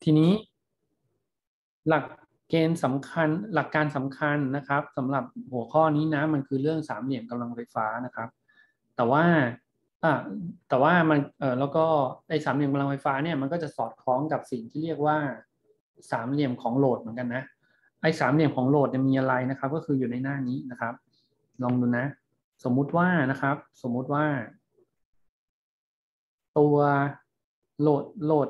ทีนี้หลักเกณฑ์สำคัญหลักการสำคัญนะครับสำหรับหัวข้อนี้นะมันคือเรื่องสามเหลี่ยมกำลังไฟฟ้านะครับแต่ว่าอ่าแต่ว่ามันแล้วก็ไอ้สามเหลี่ยมกำลังไฟฟ้าเนี่ยมันก็จะสอดคล้องกับสิ่งที่เรียกว่าสามเหลี่ยมของโหลดเหมือนกันนะไอ้สามเหลี่ยมของโหลดเนี่ยมีอะไรนะครับก็คืออยู่ในหน้านี้นะครับลองดูนะสมมุติว่านะครับสมมุติว่าตัวโหลด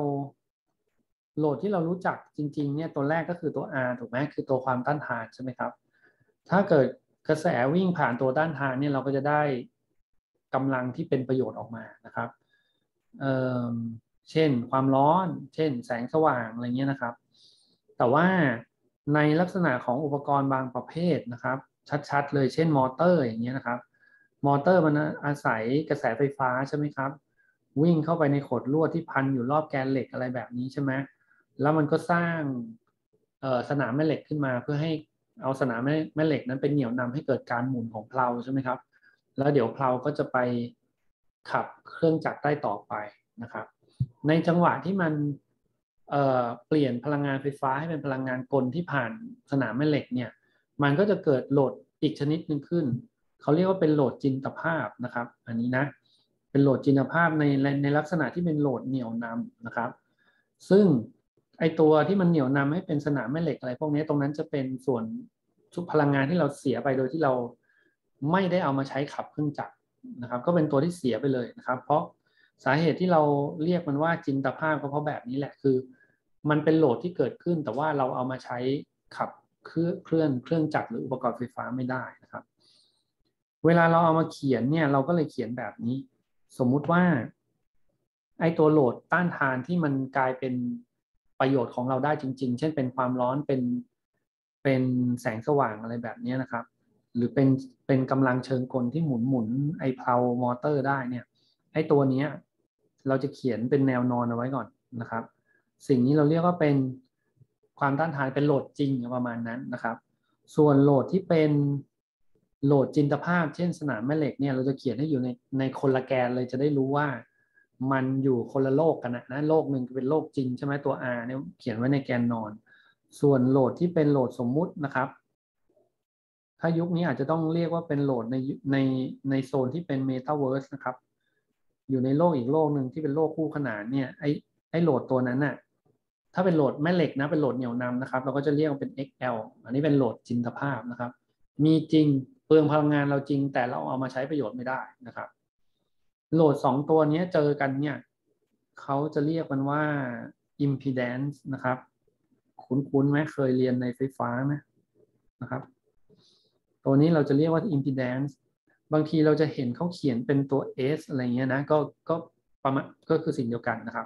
ที่เรารู้จักจริงๆเนี่ยตัวแรกก็คือตัว R ถูกไหมคือตัวความต้านทานใช่ไหมครับถ้าเกิดกระแสวิ่งผ่านตัวต้านทานเนี่ยเราก็จะได้กำลังที่เป็นประโยชน์ออกมานะครับเอ่อเช่นความร้อนเช่นแสงสว่างอะไรเงี้ยนะครับแต่ว่าในลักษณะของอุปกรณ์บางประเภทนะครับชัดๆเลยเช่นมอเตอร์อย่างเงี้ยนะครับมอเตอร์มันอาศัยกระแสไฟฟ้าใช่ไหมครับวิ่งเข้าไปในขดลวดที่พันอยู่รอบแกนเหล็กอะไรแบบนี้ใช่ไหม แล้วมันก็สร้างสนามแม่เหล็กขึ้นมาเพื่อให้เอาสนามแม่เหล็กนั้นเป็นเหนี่ยวนำให้เกิดการหมุนของเพลาใช่ไหมครับแล้วเดี๋ยวเพลาก็จะไปขับเครื่องจักรได้ต่อไปนะครับในจังหวะที่มันเปลี่ยนพลังงานไฟฟ้าให้เป็นพลังงานกลที่ผ่านสนามแม่เหล็กเนี่ยมันก็จะเกิดโหลดอีกชนิดหนึ่งขึ้นเขาเรียกว่าเป็นโหลดจินตภาพนะครับอันนี้นะเป็นโหลดจินตภาพในลักษณะที่เป็นโหลดเหนี่ยวนำนะครับซึ่งไอตัวที่มันเหนี่ยวนำให้เป็นสนามแม่เหล็กอะไรพวกนี้ตรงนั้นจะเป็นส่วนพลังงานที่เราเสียไปโดยที่เราไม่ได้เอามาใช้ขับเครื่องจักรนะครับก็เป็นตัวที่เสียไปเลยนะครับเพราะสาเหตุที่เราเรียกมันว่าจินตภาพก็เพราะแบบนี้แหละคือมันเป็นโหลดที่เกิดขึ้นแต่ว่าเราเอามาใช้ขับเครื่องจักรหรืออุปกรณ์ไฟฟ้าไม่ได้นะครับเวลาเราเอามาเขียนเนี่ยเราก็เลยเขียนแบบนี้สมมุติว่าไอ้ตัวโหลดต้านทานที่มันกลายเป็นประโยชน์ของเราได้จริงๆเช่นเป็นความร้อนเป็นแสงสว่างอะไรแบบนี้นะครับหรือเป็นกำลังเชิงกลที่หมุนไอ้เพลามอเตอร์ได้เนี่ยไอ้ตัวนี้เราจะเขียนเป็นแนวนอนเอาไว้ก่อนนะครับสิ่งนี้เราเรียกว่าเป็นความต้านทานเป็นโหลดจริงประมาณนั้นนะครับส่วนโหลดที่เป็นโหลดจินตภาพเช่นสนามแม่เหล็กเนี่ยเราจะเขียนให้อยู่ในคนละแกนเลยจะได้รู้ว่ามันอยู่คนละโลกกันนะโลกหนึ่งเป็นโลกจริงใช่ไหมตัว R เนี่ยเขียนไว้ในแกนนอนส่วนโหลดที่เป็นโหลดสมมุตินะครับถ้ายุคนี้อาจจะต้องเรียกว่าเป็นโหลดในในโซนที่เป็นเมตาเวิร์สนะครับอยู่ในโลกอีกโลกหนึ่งที่เป็นโลกคู่ขนานเนี่ยไอโหลดตัวนั้นน่ะถ้าเป็นโหลดแม่เหล็กนะเป็นโหลดเหนี่ยวนำนะครับเราก็จะเรียกว่าเป็น XL อันนี้เป็นโหลดจินตภาพนะครับมีจริงเปลืองพลังงานเราจริงแต่เราเอามาใช้ประโยชน์ไม่ได้นะครับโหลดสองตัวนี้เจอกันเนี่ยเขาจะเรียกมันว่า impedance นะครับคุ้นๆไหมเคยเรียนในไฟฟ้าไหมนะครับตัวนี้เราจะเรียกว่า impedance บางทีเราจะเห็นเขาเขียนเป็นตัว S อะไรเงี้ยนะก็ประมาณก็คือสิ่งเดียวกันนะครับ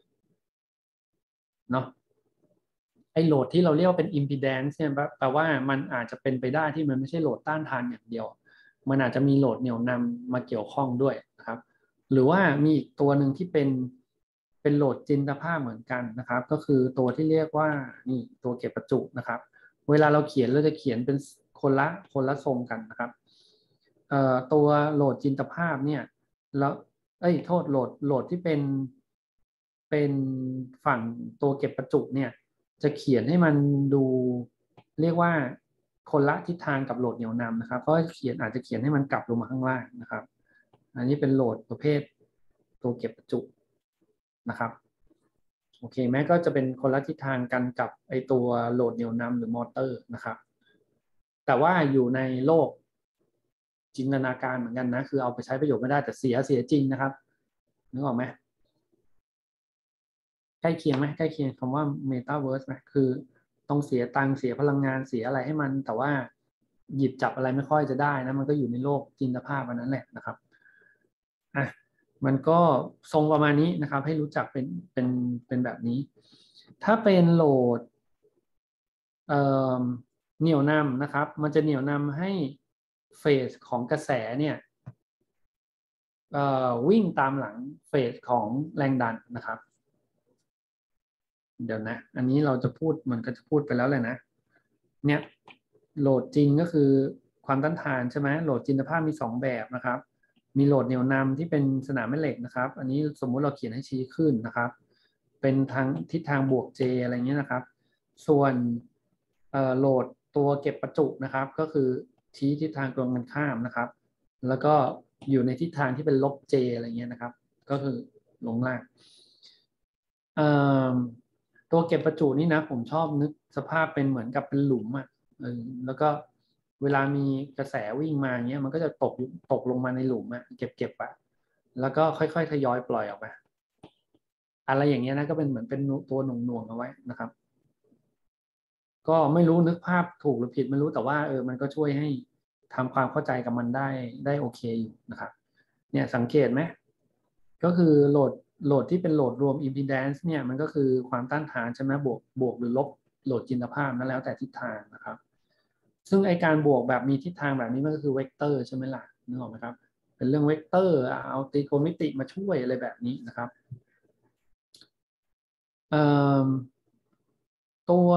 เนาะไอ้โหลดที่เราเรียกว่าเป็น impedance เนี่ยแปลว่ามันอาจจะเป็นไปได้ที่มันไม่ใช่โหลดต้านทานอย่างเดียวมันอาจจะมีโหลดเหนี่ยวนำมาเกี่ยวข้องด้วยนะครับหรือว่ามีอีกตัวหนึ่งที่เป็นโหลดจินตภาพเหมือนกันนะครับก็คือตัวที่เรียกว่านี่ตัวเก็บประจุนะครับเวลาเราเขียนเราจะเขียนเป็นคนละทรงกันนะครับตัวโหลดจินตภาพเนี่ยแล้วโทษโหลดที่เป็นฝั่งตัวเก็บประจุเนี่ยจะเขียนให้มันดูเรียกว่าคนละทิศทางกับโหลดเหนี่ยวนำนะครับเพราะอาจจะเขียนให้มันกลับลงมาข้างล่างนะครับอันนี้เป็นโหลดประเภทตัวเก็บประจุนะครับโอเคแม้ก็จะเป็นคนละทิศทางกันกับไอตัวโหลดเหนี่ยวนำหรือมอเตอร์นะครับแต่ว่าอยู่ในโลกจินตนาการเหมือนกันนะคือเอาไปใช้ประโยชน์ไม่ได้แต่เสียจริงนะครับนึกออกไหม ใกล้เคียงไหมใกล้เคียงคำว่า Metaverse ไหมคือต้องเสียตังค์เสียพลังงานเสียอะไรให้มันแต่ว่าหยิบจับอะไรไม่ค่อยจะได้นะมันก็อยู่ในโลกจินตภาพอันนั้นแหละนะครับอ่ะมันก็ทรงประมาณนี้นะครับให้รู้จักเป็นแบบนี้ถ้าเป็นโหลดเอ่อเหนี่ยวนำนะครับมันจะเหนี่ยวนำให้เฟสของกระแสเนี่ยวิ่งตามหลังเฟสของแรงดันนะครับ เดี๋ยวนะ อันนี้เราจะพูดมันก็จะพูดไปแล้วเลยนะ เนี่ยโหลดจริงก็คือความต้านทานใช่ไหมโหลดจินตภาพมี2แบบนะครับ มีโหลดเหนี่ยวนำที่เป็นสนามแม่เหล็กนะครับ อันนี้สมมุติเราเขียนให้ชี้ขึ้นนะครับเป็นทางทิศทางบวก J อะไรเงี้ยนะครับส่วนโหลดตัวเก็บประจุนะครับก็คือชี้ทิศทางตรงกันข้ามนะครับแล้วก็อยู่ในทิศทางที่เป็นลบ J อะไรเงี้ยนะครับก็คือลงล่างตัวเก็บประจุนี่นะผมชอบนึกสภาพเป็นเหมือนกับเป็นหลุมอ่ะแล้วก็เวลามีกระแสวิ่งมาเงี้ยมันก็จะตกลงมาในหลุมอ่ะเก็บอ่ะแล้วก็ค่อยๆทยอยปล่อยออกมาอะไรอย่างเงี้ยนะก็เป็นเหมือนเป็นตัวหน่วงเอาไว้นะครับก็ไม่รู้นึกภาพถูกหรือผิดไม่รู้แต่ว่ามันก็ช่วยให้ทำความเข้าใจกับมันได้โอเคอยู่นะครับเนี่ยสังเกตไหมก็คือโหลดที่เป็นโหลดรวม impedance เนี่ยมันก็คือความต้านทานใช่ไหมบวกหรือลบโหลดจินตภาพนั่นแล้วแต่ทิศทางนะครับซึ่งไอการบวกแบบมีทิศทางแบบนี้มันก็คือเวกเตอร์ใช่ไหมล่ะนึกออกไหมครับเป็นเรื่องเวกเตอร์เอาตรีโกณมิติมาช่วยอะไรแบบนี้นะครับตัว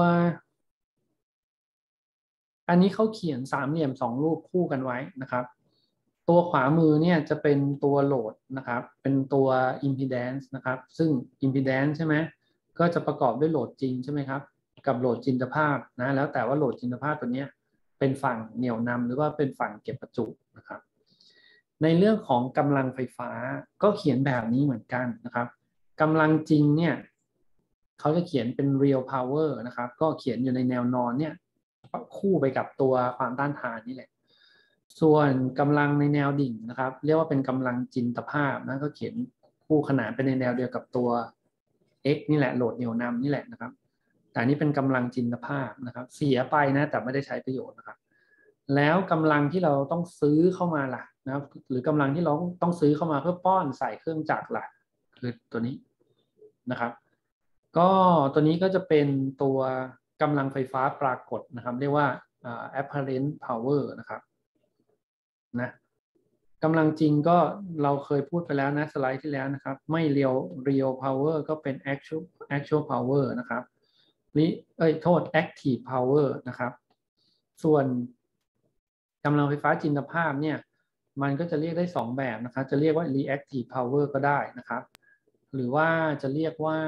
อันนี้เขาเขียนสามเหลี่ยมสองรูปคู่กันไว้นะครับตัวขวามือเนี่ยจะเป็นตัวโหลดนะครับเป็นตัว impedance นะครับซึ่ง impedance ใช่ไหมก็จะประกอบด้วยโหลดจริงใช่ไหมครับกับโหลดจินตภาพนะแล้วแต่ว่าโหลดจินตภาพตัวนี้เป็นฝั่งเหนี่ยวนำหรือว่าเป็นฝั่งเก็บประจุนะครับในเรื่องของกำลังไฟฟ้าก็เขียนแบบนี้เหมือนกันนะครับกำลังจริงเนี่ยเขาจะเขียนเป็น real power นะครับก็เขียนอยู่ในแนวนอนเนี่ยคู่ไปกับตัวความต้านทานนี่แหละส่วนกำลังในแนวดิ่งนะครับเรียกว่าเป็นกำลังจินตภาพนะก็เขียนคู่ขนานไปในแนวเดียวกับตัว x นี่แหละโหลดเหนี่ยวนำนี่แหละนะครับแต่นี่เป็นกำลังจินตภาพนะครับเสียไปนะแต่ไม่ได้ใช้ประโยชน์นะครับแล้วกำลังที่เราต้องซื้อเข้ามาล่ะนะครับหรือกำลังที่เราต้องซื้อเข้ามาเพื่อป้อนใส่เครื่องจักรล่ะคือตัวนี้นะครับก็ตัวนี้ก็จะเป็นตัวกำลังไฟฟ้าปรากฏนะครับเรียกว่าapparent power นะครับนะกำลังจริงก็เราเคยพูดไปแล้วนะสไลด์ที่แล้วนะครับไม่ real power ก็เป็น actual power นะครับนี่โทษ active power นะครับส่วนกำลังไฟฟ้าจินตภาพเนี่ยมันก็จะเรียกได้2แบบนะครับจะเรียกว่า reactive power ก็ได้นะครับหรือว่าจะเรียกว่า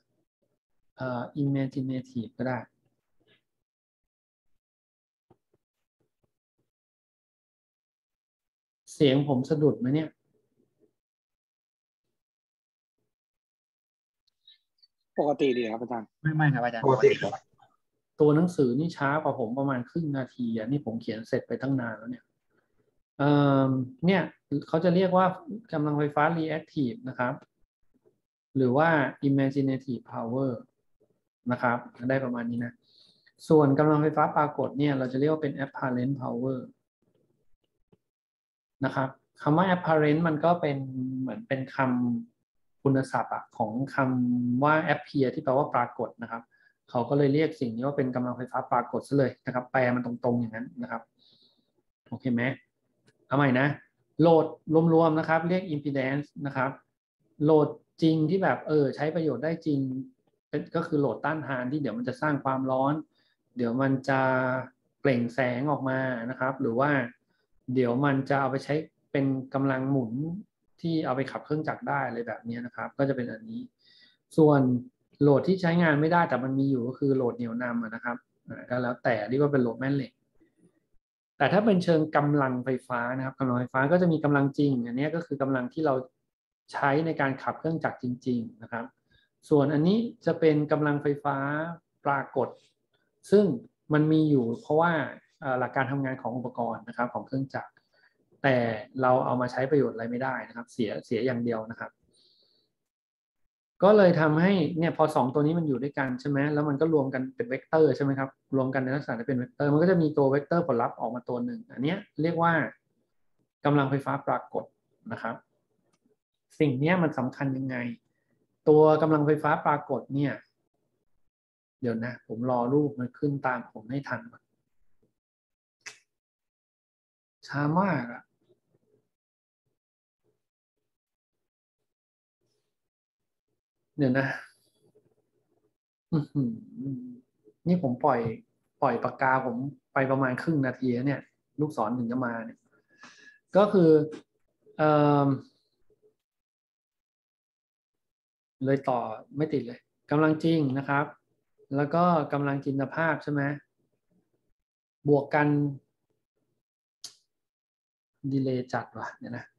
imaginative ก็ได้เสียงผมสะดุดไหมเนี่ยปกติดีครับอาจารย์ไม่ครับอาจารย์ปกติครับตัวหนังสือนี่ช้ากว่าผมประมาณครึ่งนาทีอ่ะนี่ผมเขียนเสร็จไปตั้งนานแล้วเนี่ยเนี่ยเขาจะเรียกว่ากำลังไฟฟ้า reactive นะครับหรือว่า imaginative power นะครับได้ประมาณนี้นะส่วนกำลังไฟฟ้าปรากฏเนี่ยเราจะเรียกว่าเป็น apparent power นะครับคำว่า apparent มันก็เป็นเหมือนเป็นคำคุณศัพท์ของคำว่า appear ที่แปลว่าปรากฏนะครับเขาก็เลยเรียกสิ่งนี้ว่าเป็นกำลังไฟฟ้าปรากฏซะเลยนะครับแปลมันตรงๆอย่างนั้นนะครับโอเคไหมเอาใหม่นะโหลดรวมๆนะครับเรียก impedance นะครับโหลดจริงที่แบบใช้ประโยชน์ได้จริงก็คือโหลดต้านทานที่เดี๋ยวมันจะสร้างความร้อนเดี๋ยวมันจะเปล่งแสงออกมานะครับหรือว่าเดี๋ยวมันจะเอาไปใช้เป็นกำลังหมุนที่เอาไปขับเครื่องจักรได้อะไรแบบนี้นะครับก็จะเป็นอันนี้ส่วนโหลดที่ใช้งานไม่ได้แต่มันมีอยู่ก็คือโหลดเหนี่ยวนำนะครับก็แล้วแต่เรียกว่าเป็นโหลดแม่เหล็กแต่ถ้าเป็นเชิงกำลังไฟฟ้านะครับกำลังไฟฟ้าก็จะมีกำลังจริงอันนี้ก็คือกำลังที่เราใช้ในการขับเครื่องจักรจริงๆนะครับส่วนอันนี้จะเป็นกำลังไฟฟ้าปรากฏซึ่งมันมีอยู่เพราะว่าหลักการทำงานของอุปกรณ์นะครับของเครื่องจักรแต่เราเอามาใช้ประโยชน์อะไรไม่ได้นะครับเสียอย่างเดียวนะครับก็เลยทำให้เนี่ยพอ2ตัวนี้มันอยู่ด้วยกันใช่ไหมแล้วมันก็รวมกันเป็นเวกเตอร์ใช่ไหมครับรวมกันในลักษณะที่เป็นเวกเตอร์มันก็จะมีตัวเวกเตอร์ผลลัพธ์ออกมาตัวหนึ่งอันนี้เรียกว่ากำลังไฟฟ้าปรากฏนะครับสิ่งนี้มันสำคัญยังไงตัวกำลังไฟฟ้าปรากฏเนี่ยเดี๋ยวนะผมรอรูปมันขึ้นตามผมให้ทันก่อนช้ามากอะเดี๋ยวนะนี่ผมปล่อยปากกาผมไปประมาณครึ่งนาทีเนี่ยลูกศรถึงจะมาเนี่ยก็คือเลยต่อไม่ติดเลยกำลังจริงนะครับ แล้วก็กำลังจินตภาพใช่ไหมบวกกันดีเลย์จัดว่ะเนี่ยนะ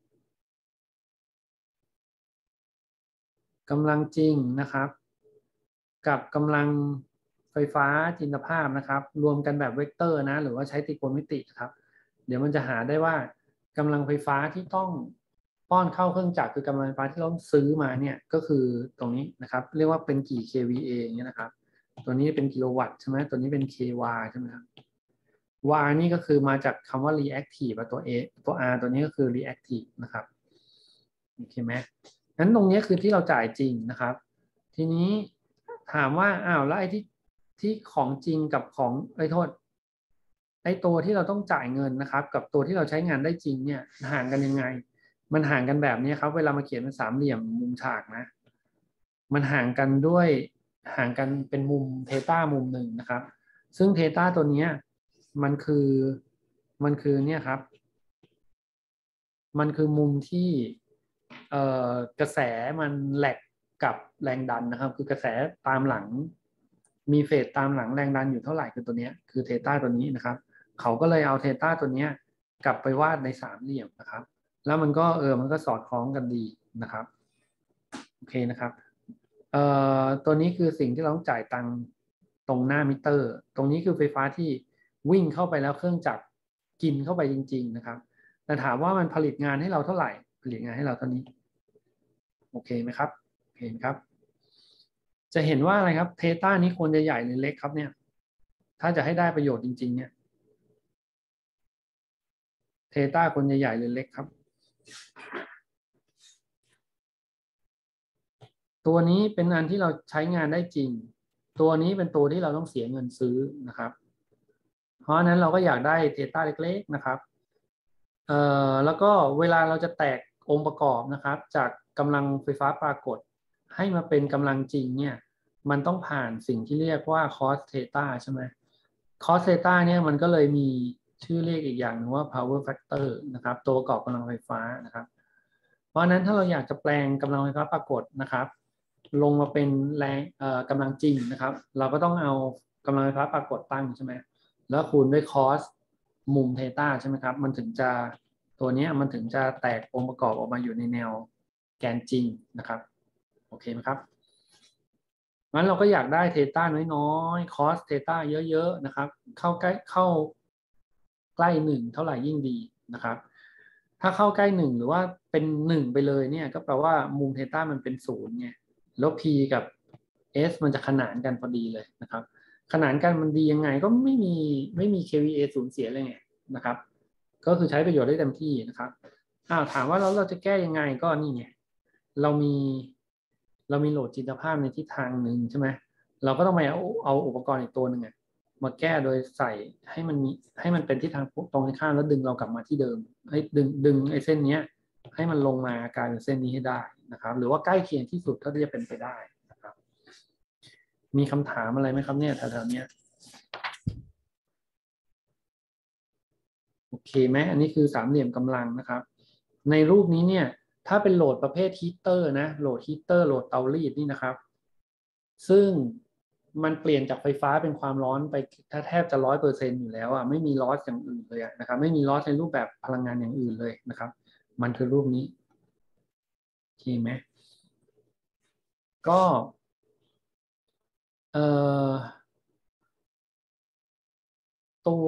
กำลังจริงนะครับกับกำลังไฟฟ้าจินตภาพนะครับรวมกันแบบเวกเตอร์นะหรือว่าใช้ตรีโกณมิติครับเดี๋ยวมันจะหาได้ว่ากำลังไฟฟ้าที่ต้องป้อนเข้าเครื่องจักรคือกำลังไฟฟ้าที่เราซื้อมาเนี่ยก็คือตรงนี้นะครับเรียกว่าเป็นกี่ kVA อย่างเงี้ยนะครับตัวนี้เป็นกิโลวัตต์ใช่ไหมตัวนี้เป็น kW ใช่ไหมครับ var นี่ก็คือมาจากคำว่า reactive ตัว A ตัว R ตัวนี้ก็คือ reactive นะครับโอเคไหมงั้นตรงนี้คือที่เราจ่ายจริงนะครับ ทีนี้ถามว่าอ้าวแล้วไอ้ที่ของจริงกับของโทษไอ้ตัวที่เราต้องจ่ายเงินนะครับ กับตัวที่เราใช้งานได้จริงเนี่ยห่างกันยังไง มันห่างกันแบบนี้ครับเวลามาเขียนเป็นสามเหลี่ยมมุมฉากนะมันห่างกันด้วยห่างกันเป็นมุมเทต้ามุมหนึ่งนะครับ ซึ่งเทต้าตัวนี้มันคือเนี่ยครับ มันคือมุมที่กระแสมันแหลกกับแรงดันนะครับคือกระแสตามหลังมีเฟสตามหลังแรงดันอยู่เท่าไหร่คือตัวนี้คือเทต้าตัวนี้นะครับเขาก็เลยเอาเทต้าตัวนี้กลับไปวาดในสามเหลี่ยมนะครับแล้วมันก็มันก็สอดคล้องกันดีนะครับโอเคนะครับตัวนี้คือสิ่งที่เราต้องจ่ายตังค์ตรงหน้ามิเตอร์ตรงนี้คือไฟฟ้าที่วิ่งเข้าไปแล้วเครื่องจักรกินเข้าไปจริงๆนะครับแต่ถามว่ามันผลิตงานให้เราเท่าไหร่ผลิตงานให้เราเท่านี้โอเคไหมครับเห็นครับจะเห็นว่าอะไรครับเทต้านี้ควรจะใหญ่หรือเล็กครับเนี่ยถ้าจะให้ได้ประโยชน์จริงๆเนี่ยเทต้าควรจะใหญ่หรือเล็กครับตัวนี้เป็นอันที่เราใช้งานได้จริงตัวนี้เป็นตัวที่เราต้องเสียเงินซื้อนะครับเพราะฉะนั้นเราก็อยากได้เทต้าเล็กๆนะครับแล้วก็เวลาเราจะแตกองค์ประกอบนะครับจากกำลังไฟฟ้าปรากฏให้มาเป็นกำลังจริงเนี่ยมันต้องผ่านสิ่งที่เรียกว่า cos theta ใช่ไหม cos theta เนี่ยมันก็เลยมีชื่อเรียกอีกอย่างนึงว่า power factor นะครับตัวประกอบกำลังไฟฟ้านะครับเพราะฉะนั้นถ้าเราอยากจะแปลงกำลังไฟฟ้าปรากฏนะครับลงมาเป็นแรงกำลังจริงนะครับเราก็ต้องเอากำลังไฟฟ้าปรากฏตั้งใช่ไหมแล้วคูณด้วย cos มุมเทต้าใช่ไหมครับมันถึงจะตัวนี้มันถึงจะแตกองค์ประกอบออกมาอยู่ในแนวแกนจริงนะครับโอเคไหมครับงั้นเราก็อยากได้เทต้าน้อยๆคอสเทต้าเยอะๆนะครับเข้าใกล้หนึ่งเท่าไหร่ยิ่งดีนะครับถ้าเข้าใกล้หนึ่งหรือว่าเป็นหนึ่งไปเลยเนี่ยก็แปลว่ามุมเทต้ามันเป็นศูนย์ไงแล้ว p กับ s มันจะขนานกันพอดีเลยนะครับขนานกันมันดียังไงก็ไม่มี kVA สูญเสียเลยไงนะครับก็คือใช้ประโยชน์ได้เต็มที่นะครับถามว่าเราจะแก้ยังไงก็นี่ไงเรามีโหลดจินตภาพในทิศทางหนึ่งใช่ไหมเราก็ต้องไปเอาอุปกรณ์อีกตัวหนึ่งมาแก้โดยใส่ให้มันเป็นทิศทางตรงข้ามแล้วดึงเรากลับมาที่เดิมให้ดึงไอ้เส้นนี้ให้มันลงมากลายเป็นเส้นนี้ให้ได้นะครับหรือว่าใกล้เคียงที่สุดเท่าที่จะเป็นไปได้นะครับมีคำถามอะไรไหมครับเนี่ยแถวๆนี้โอเคไหมอันนี้คือสามเหลี่ยมกำลังนะครับในรูปนี้เนี่ยถ้าเป็นโหลดประเภทฮีตเตอร์นะโหลดฮีตเตอร์โหลดเตารีดนี่นะครับซึ่งมันเปลี่ยนจากไฟฟ้าเป็นความร้อนไปแทบจะ100%อยู่แล้วไม่มีลอสอย่างอื่นเลยนะครับไม่มีลอสในรูปแบบพลังงานอย่างอื่นเลยนะครับมันคือรูปนี้โอเคไหมก็เอ่อตัว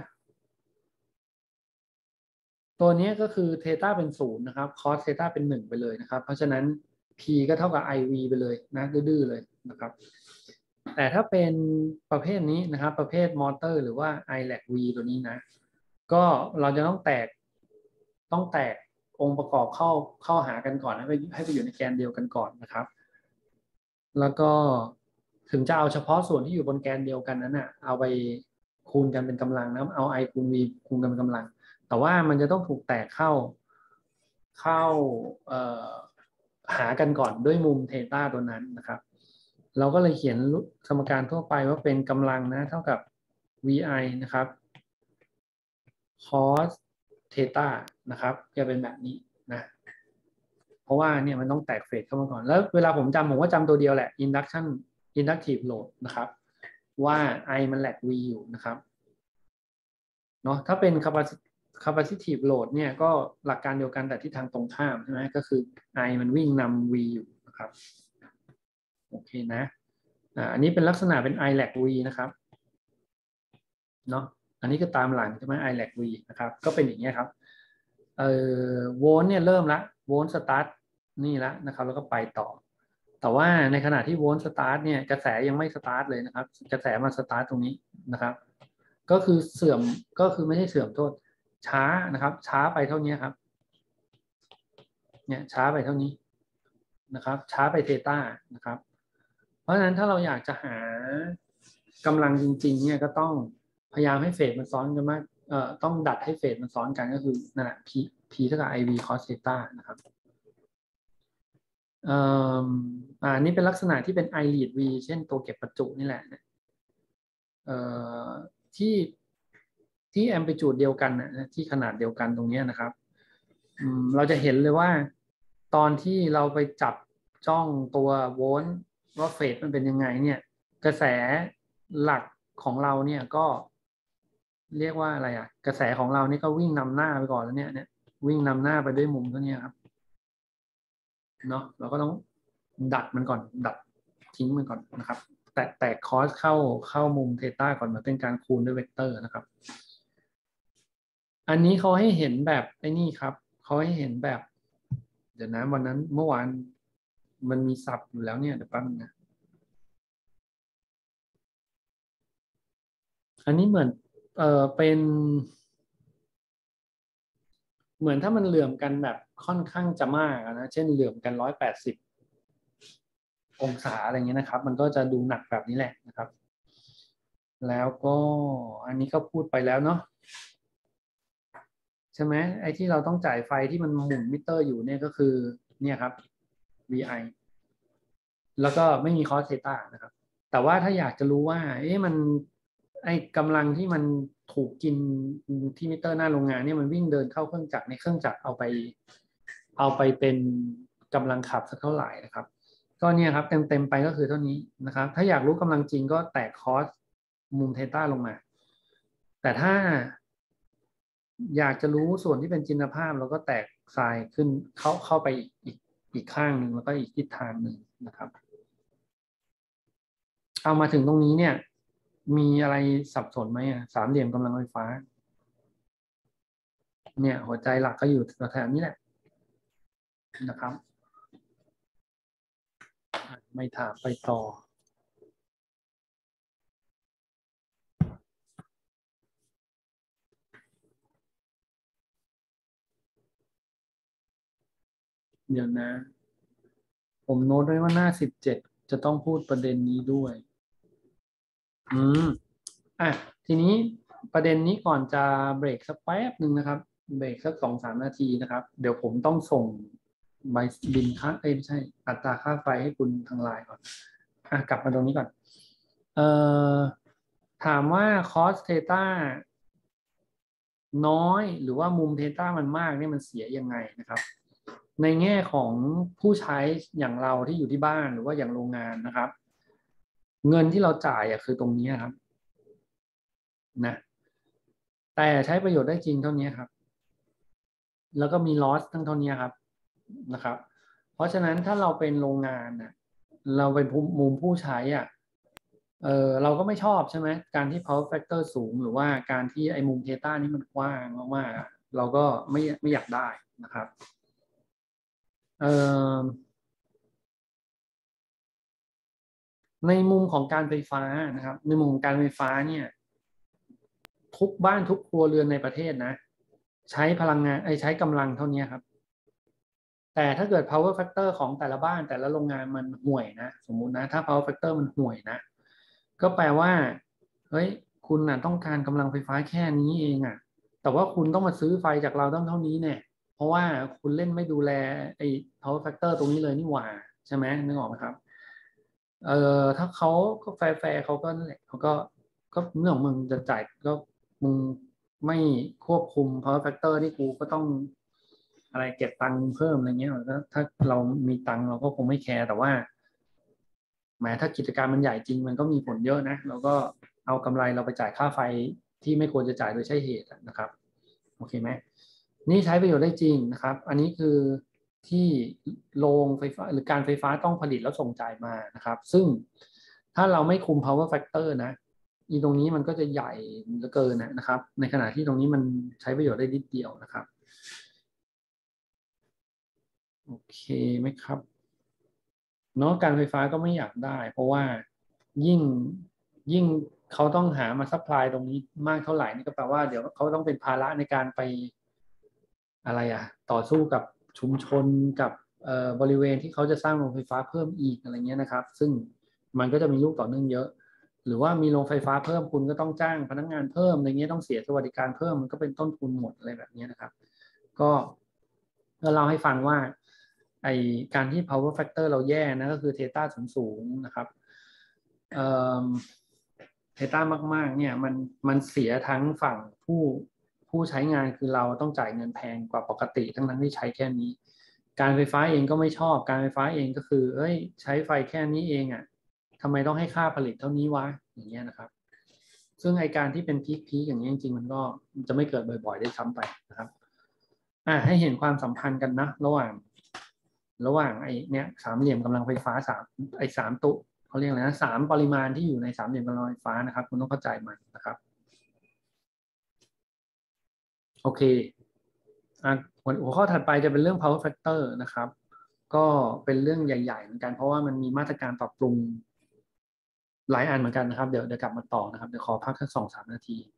นี้ก็คือเทต้าเป็นศูนย์นะครับคอสเทต้าเป็น1ไปเลยนะครับเพราะฉะนั้น P ก็เท่ากับ IV ไปเลยนะดื้อๆเลยนะครับแต่ถ้าเป็นประเภทนี้นะครับประเภทมอเตอร์หรือว่า iLAC-V ตัวนี้นะก็เราจะต้องแตกองค์ประกอบเข้าหากันก่อนให้ไปอยู่ในแกนเดียวกันก่อนนะครับแล้วก็ถึงจะเอาเฉพาะส่วนที่อยู่บนแกนเดียวกันนั้นนะเอาไปคูณกันเป็นกำลังนะเอา I คูณ V คูณกันเป็นกำลังแต่ว่ามันจะต้องถูกแตกเข้าเอ่อหากันก่อนด้วยมุมเทต้าตัวนั้นนะครับเราก็เลยเขียนสมการทั่วไปว่าเป็นกำลังนะเท่ากับ VI นะครับ cos เทต้านะครับจะเป็นแบบนี้นะเพราะว่าเนี่ยมันต้องแตกเฟสเข้ามาก่อนแล้วเวลาผมก็จำตัวเดียวแหละ inductive load นะครับว่า I มันแลก V อยู่นะครับเนาะถ้าเป็น capacitive load เนี่ยก็หลักการเดียวกันแต่ที่ทางตรงข้ามใช่ไหมก็คือ I มันวิ่งนำ V อยู่นะครับโอเคนะอันนี้เป็นลักษณะเป็น I lag V นะครับเนาะอันนี้ก็ตามหลังใช่ไหม I lag V นะครับก็เป็นอย่างนี้ครับโวลต์เนี่ยเริ่มละโวลต์สตาร์ทนี่ละนะครับแล้วก็ไปต่อแต่ว่าในขณะที่โวลต์สตาร์ทเนี่ยกระแสยังไม่สตาร์ทเลยนะครับกระแสมาสตาร์ทตรงนี้นะครับก็คือเสื่อมก็คือไม่ใช่เสื่อมโทษช้านะครับช้าไปเท่านี้ครับเนี่ยช้าไปเท่านี้นะครับช้าไปเทต้านะครับเพราะฉะนั้นถ้าเราอยากจะหากำลังจริงๆเนี่ยก็ต้องพยายามให้เฟสมันซ้อนกันมากต้องดัดให้เฟสมันซ้อนกันก็คือนั่นแหละ P เท่ากับ IV cos theta นะครับอันนี้เป็นลักษณะที่เป็น I lead V เช่นตัวเก็บประจุนี่แหละที่ที่แอมพลิจูดเดียวกันนะที่ขนาดเดียวกันตรงนี้นะครับเราจะเห็นเลยว่าตอนที่เราไปจับจ้องตัวโวลต์ว่าเฟสมันเป็นยังไงเนี่ยกระแสหลักของเราเนี่ยก็เรียกว่าอะไรอ่ะกระแสของเรานี่ก็วิ่งนำหน้าไปก่อนแล้วเนี่ยวิ่งนำหน้าไปด้วยมุมเท่านี้ครับเนาะเราก็ต้องดัดมันก่อนดัดทิ้งมันก่อนนะครับแต่คอสเข้ามุมเทต้าก่อนมาเป็นการคูณด้วยเวกเตอร์นะครับอันนี้เขาให้เห็นแบบไอ้นี่ครับเขาให้เห็นแบบเดี๋ยวนะวันนั้นเมื่อวานมันมีศัพท์อยู่แล้วเนี่ยเดี๋ยวแป๊บนึงนะอันนี้เหมือนเป็นเหมือนถ้ามันเหลื่อมกันแบบค่อนข้างจะมากนะเช่นเหลื่อมกัน180องศาอะไรเงี้ยนะครับมันก็จะดูหนักแบบนี้แหละนะครับแล้วก็อันนี้ก็พูดไปแล้วเนาะใช่ไหมไอ้ที่เราต้องจ่ายไฟที่มันหมุนมิเตอร์อยู่เนี่ยก็คือเนี่ยครับ VI แล้วก็ไม่มีคอสเทต้านะครับแต่ว่าถ้าอยากจะรู้ว่ามันไอ้กำลังที่มันถูกกินที่มิเตอร์หน้าโรงงานเนี่ยมันวิ่งเดินเข้าเครื่องจักรในเครื่องจักรเอาไปเป็นกำลังขับสักเท่าไหร่นะครับก็เนี่ยครับเต็มไปก็คือเท่านี้นะครับถ้าอยากรู้กำลังจริงก็แตกคอสมุมเทต้าลงมาแต่ถ้าอยากจะรู้ส่วนที่เป็นจินภาพเราก็แตกไซน์ขึ้นเข้าไปอีกข้างหนึ่งแล้วก็อีกทิศทางหนึ่งนะครับเอามาถึงตรงนี้เนี่ยมีอะไรสับสนไหมสามเหลี่ยมกำลังไฟฟ้าเนี่ยหัวใจหลักก็อยู่แถวนี้แหละนะครับไม่ถามไปต่อเดี๋ยวนะผมโน้ตไว้ว่าหน้า17จะต้องพูดประเด็นนี้ด้วยอืมทีนี้ประเด็นนี้ก่อนจะเบรกสักแป๊บหนึ่งนะครับเบรกสัก2-3นาทีนะครับเดี๋ยวผมต้องส่งใบบินค่าไม่ใช่อัตราค่าไฟให้คุณทางไลน์ก่อนกลับมาตรงนี้ก่อนเอ่อถามว่าคอสเทต้าน้อยหรือว่ามุมเทต้ามันมากเนี่ยมันเสียยังไงนะครับในแง่ของผู้ใช้อย่างเราที่อยู่ที่บ้านหรือว่าอย่างโรงงานนะครับเงินที่เราจ่ายคือตรงนี้ครับนะแต่ใช้ประโยชน์ได้จริงเท่านี้ครับแล้วก็มีลอสทั้งเท่านี้ครับนะครับเพราะฉะนั้นถ้าเราเป็นโรงงานเราเป็นมุมผู้ใช้เราก็ไม่ชอบใช่ไหมการที่ power factor สูงหรือว่าการที่ไอ้มุมเทต้านี่มันกว้างมากๆเราก็ไม่อยากได้นะครับในมุมของการไฟฟ้านะครับในมุมของการไฟฟ้าเนี่ยทุกบ้านทุกครัวเรือนในประเทศนะใช้พลังงานใช้กำลังเท่านี้ครับแต่ถ้าเกิด power factor ของแต่ละบ้านแต่ละโรงงานมันห่วยนะสมมุตินะถ้า power factor มันห่วยนะก็แปลว่าเฮ้ยคุณต้องการกำลังไฟฟ้าแค่นี้เองแต่ว่าคุณต้องมาซื้อไฟจากเราต้องเท่านี้เนี่ยเพราะว่าคุณเล่นไม่ดูแลไอ้ power factor ตรงนี้เลยนี่หว่าใช่ไหมนึกออกไหมครับถ้าเขาก็แฟร์เขาก็นั่นแหละเขาก็เรื่องของมึงจะจ่ายก็มึงไม่ควบคุม power factor นี่กูก็ต้องอะไรเก็บตังค์เพิ่มอะไรเงี้ยถ้าเรามีตังค์เราก็คงไม่แคร์แต่ว่าแหมถ้ากิจการมันใหญ่จริงมันก็มีผลเยอะนะเราก็เอากำไรเราไปจ่ายค่าไฟที่ไม่ควรจะจ่ายโดยใช่เหตุนะครับโอเคไหมนี่ใช้ประโยชน์ได้จริงนะครับอันนี้คือที่โรงไฟฟ้าหรือการไฟฟ้าต้องผลิตแล้วส่งจ่ายมานะครับซึ่งถ้าเราไม่คุม power factor นะอีตรงนี้มันก็จะใหญ่เหลือเกินนะครับในขณะที่ตรงนี้มันใช้ประโยชน์ได้นิดเดียวนะครับโอเคไหมครับเนาะการไฟฟ้าก็ไม่อยากได้เพราะว่ายิ่งยิ่งเขาต้องหามาซัพพลายตรงนี้มากเท่าไหร่นี่ก็แปลว่าเดี๋ยวเขาต้องเป็นภาระในการไปอะไรต่อสู้กับชุมชนกับบริเวณที่เขาจะสร้างโรงไฟฟ้าเพิ่มอีกอะไรเงี้ยนะครับซึ่งมันก็จะมีลูกต่อเนื่องเยอะหรือว่ามีโรงไฟฟ้าเพิ่มคุณก็ต้องจ้างพนักงานเพิ่มอะไรเงี้ยต้องเสียสวัสดิการเพิ่มมันก็เป็นต้นทุนหมดอะไรแบบนี้นะครับก็เล่าให้ฟังว่าไอการที่ power factor เราแย่นะก็คือเทต้าสูงนะครับเทต้ามากๆเนี่ยมันเสียทั้งฝั่งผู้ใช้งานคือเราต้องจ่ายเงินแพงกว่าปกติทั้งที่ใช้แค่นี้การไฟฟ้าเองก็ไม่ชอบการไฟฟ้าเองก็คือเอ้ยใช้ไฟแค่นี้เองทำไมต้องให้ค่าผลิตเท่านี้วะอย่างเงี้ยนะครับซึ่งไอการที่เป็นพีคอย่างนี้จริงๆมันก็จะไม่เกิดบ่อยๆได้ซ้ำไปนะครับให้เห็นความสัมพันธ์กันนะระหว่างไอเนี้ยสามเหลี่ยมกำลังไฟฟ้าสามตุเขาเรียกอะไรนะสามปริมาณที่อยู่ในสามเหลี่ยมกำลังไฟฟ้านะครับคุณต้องเข้าใจมันนะครับโอเคหัวข้อถัดไปจะเป็นเรื่อง power factor นะครับก็เป็นเรื่องใหญ่ๆเหมือนกันเพราะว่ามันมีมาตรการปรับปรุงหลายอันเหมือนกันนะครับเดี๋ยวกลับมาต่อนะครับเดี๋ยวขอพักสัก2-3 นาที